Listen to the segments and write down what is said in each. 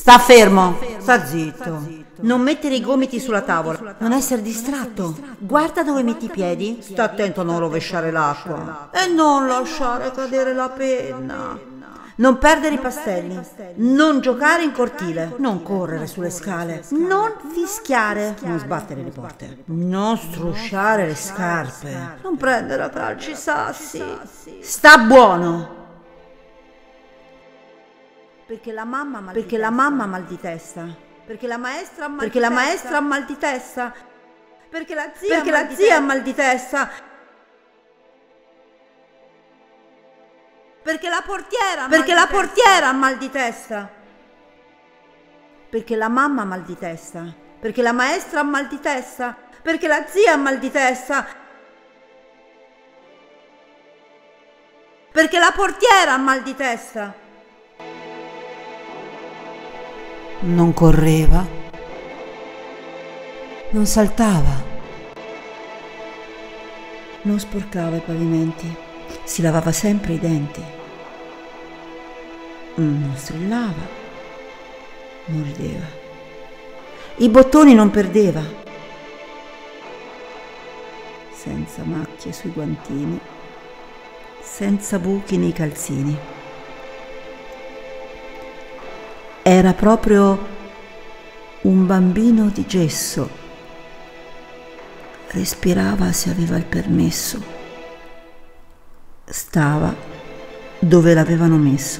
Sta fermo, sta zitto. Non mettere i gomiti sulla tavola, non essere distratto. Guarda dove metti i piedi. Sta attento a non rovesciare l'acqua e non lasciare cadere la penna. Non perdere i pastelli, non giocare in cortile, non correre sulle scale, non fischiare, non sbattere le porte, non strusciare le scarpe, non prendere a calci i sassi. Sta buono! Perché la mamma ha mal di testa, perché la maestra ha mal di testa, perché la zia ha mal di testa, perché la portiera ha mal di testa, perché la mamma ha mal di testa, perché la maestra ha mal di testa, perché la zia ha mal di testa, perché la portiera ha mal di testa. Non correva, non saltava, non sporcava i pavimenti, si lavava sempre i denti, non strillava, non rideva, i bottoni non perdeva, senza macchie sui guantini, senza buchi nei calzini. Era proprio un bambino di gesso. Respirava se aveva il permesso. Stava dove l'avevano messo,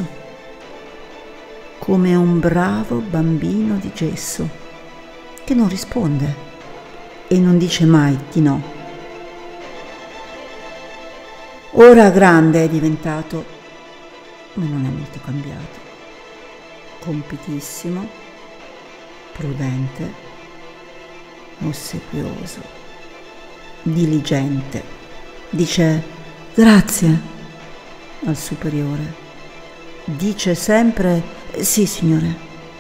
come un bravo bambino di gesso che non risponde e non dice mai di no. Ora grande è diventato, ma non è molto cambiato. Compitissimo, prudente, ossequioso, diligente. Dice grazie al superiore. Dice sempre sì, signore.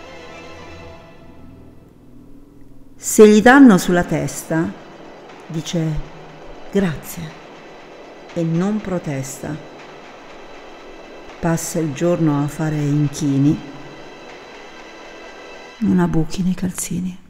Se gli danno sulla testa, dice grazie e non protesta. Passa il giorno a fare inchini. Non ha buchi nei calzini.